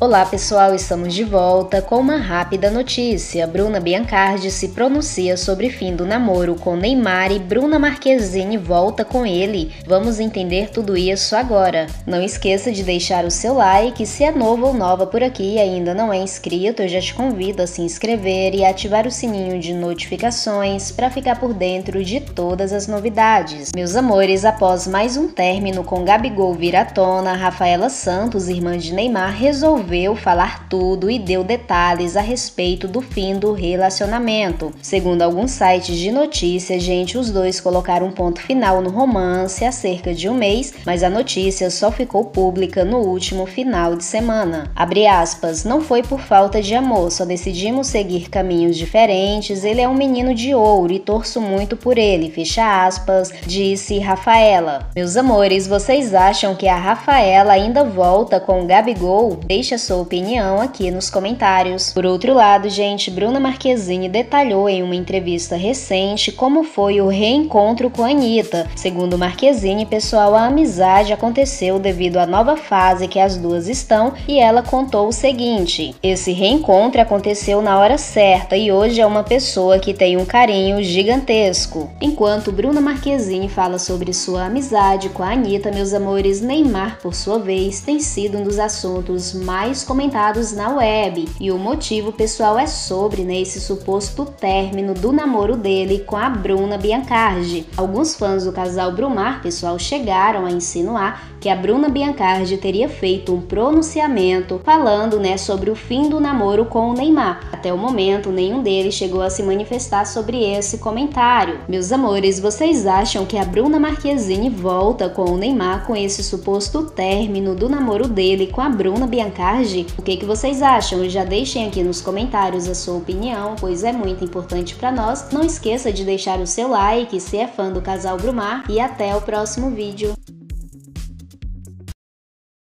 Olá pessoal, estamos de volta com uma rápida notícia. Bruna Biancardi se pronuncia sobre fim do namoro com Neymar e Bruna Marquezine volta com ele. Vamos entender tudo isso agora. Não esqueça de deixar o seu like, se é novo ou nova por aqui e ainda não é inscrito, eu já te convido a se inscrever e ativar o sininho de notificações para ficar por dentro de todas as novidades. Meus amores, após mais um término com Gabigol vir à tona, Rafaela Santos, irmã de Neymar, resolveu falar tudo e deu detalhes a respeito do fim do relacionamento. Segundo alguns sites de notícias, os dois colocaram um ponto final no romance há cerca de um mês, mas a notícia só ficou pública no último final de semana. Abre aspas, não foi por falta de amor, só decidimos seguir caminhos diferentes, ele é um menino de ouro e torço muito por ele, fecha aspas, disse Rafaela. Meus amores, vocês acham que a Rafaela ainda volta com o Gabigol? Deixe a sua opinião aqui nos comentários. Por outro lado, Bruna Marquezine detalhou em uma entrevista recente como foi o reencontro com a Anitta. Segundo Marquezine, pessoal, a amizade aconteceu devido à nova fase que as duas estão e ela contou o seguinte: esse reencontro aconteceu na hora certa e hoje é uma pessoa que tem um carinho gigantesco. Enquanto Bruna Marquezine fala sobre sua amizade com a Anitta, meus amores, Neymar, por sua vez, tem sido um dos assuntos mais comentados na web. E o motivo, pessoal, é sobre esse suposto término do namoro dele com a Bruna Biancardi. Alguns fãs do casal Brumar, pessoal, chegaram a insinuar que a Bruna Biancardi teria feito um pronunciamento falando, sobre o fim do namoro com o Neymar. Até o momento, nenhum deles chegou a se manifestar sobre esse comentário. Meus amores, vocês acham que a Bruna Marquezine volta com o Neymar com esse suposto término do namoro dele com a Bruna Biancardi? O que vocês acham? Já deixem aqui nos comentários a sua opinião, pois é muito importante para nós. Não esqueça de deixar o seu like se é fã do casal Brumar e até o próximo vídeo.